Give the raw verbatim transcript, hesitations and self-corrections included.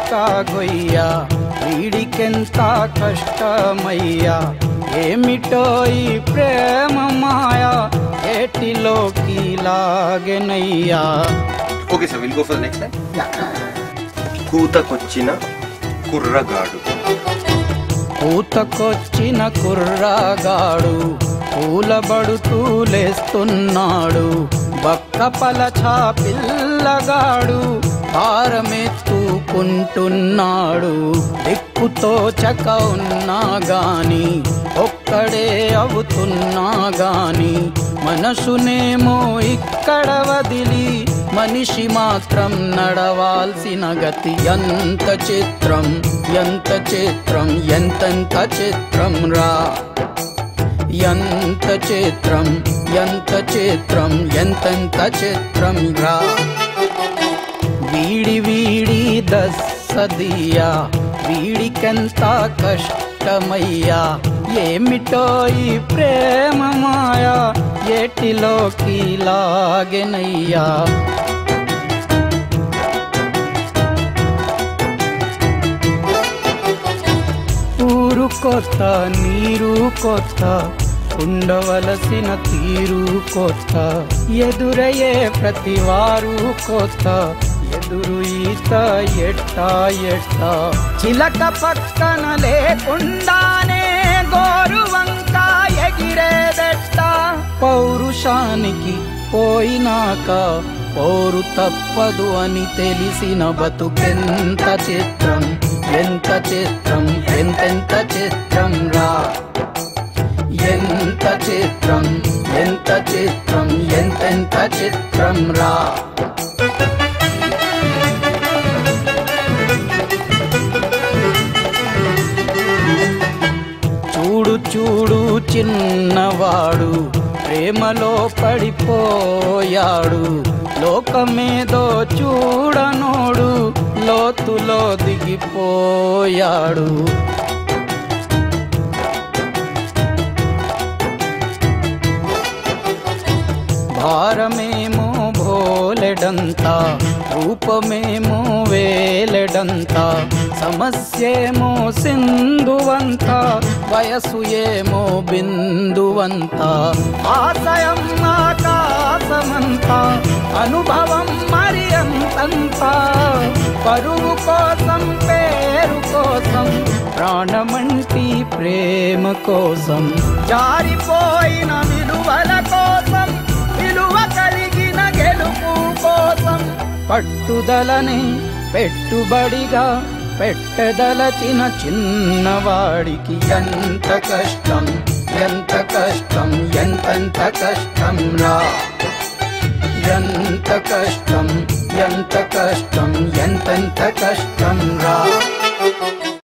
గొయ్య వీడికెంత కష్టమయ్యా ఏమిటో ఈ ప్రేమ మాయా ఏటిలోకి లాగెనయ్యా. Okay sir, will go for next line. కూతకొచ్చిన కుర్రగాడు కూతకొచ్చిన కుర్రగాడు పూలబడుతూ లేస్తున్నాడు. బక్క పలచా పిల్లగాడు భారమెత్తుకుంటున్నాడు. దిక్కుతో చక ఉన్నా గాని ఒక్కడే అవుతున్నా గాని మనసునేమో ఇక్కడ వదిలి మనిషి మాత్రం నడవాల్సిన గతి. ఎంత చిత్రం ఎంత చిత్రం ఎంతెంత చిత్రం రా, ఎంత చిత్రం ఎంత చిత్రం ఎంతెంత చిత్రం రా. వీడి వీడి దస్సదియా వీడికెంత కష్టమయ్యా ఏమిటో ఈ ప్రేమ మాయా ఏటిలోకి లాగెనయ్యా. ఊరు కొత్త నీరు కొత్త ఉండవలసిన తీరు కొత్త ఎదురయ్యే ప్రతివారు కొత్త ఎదురు ఈత ఎట్టా ఎట్టా. చిలక పక్కన లేకుండానే గోరు వంక ఎగిరేదెట్ట. పౌరుషానికి పోయినాక పోరు తప్పదు అని తెలిసిన బతుకెంత చిత్రం ఎంత చిత్రం ఎంతెంత చిత్రం రా. ఎంత చిత్రం ఎంత చిత్రం ఎంతెంత చిత్రం రా. చూడు చూడు చిన్నవాడు ప్రేమలో పడిపోయాడు. లోకమేదో చూడనోడు లోతులో దిగిపోయాడు. భారమేమో భోలెడంతా రూపమేమో వేలెడంతా సమస్యేమో సింధువంత వయసు ఏమో బిందువంత. ఆశయం ఆకాశమంతా అనుభవం మరి అంతంతా. పరువు కోసం పేరు కోసం ప్రాణమంటి ప్రేమ కోసం జారిపోయిన విలువల కోసం విలువ కలిగిన గెలుపు కోసం పట్టుదలని పెట్టుబడిగా పెట్టదలచిన చిన్నవాడికి ఎంత కష్టం ఎంత కష్టం ఎంతెంత కష్టం రా. ఎంత కష్టం ఎంత కష్టం ఎంతెంత కష్టం రా.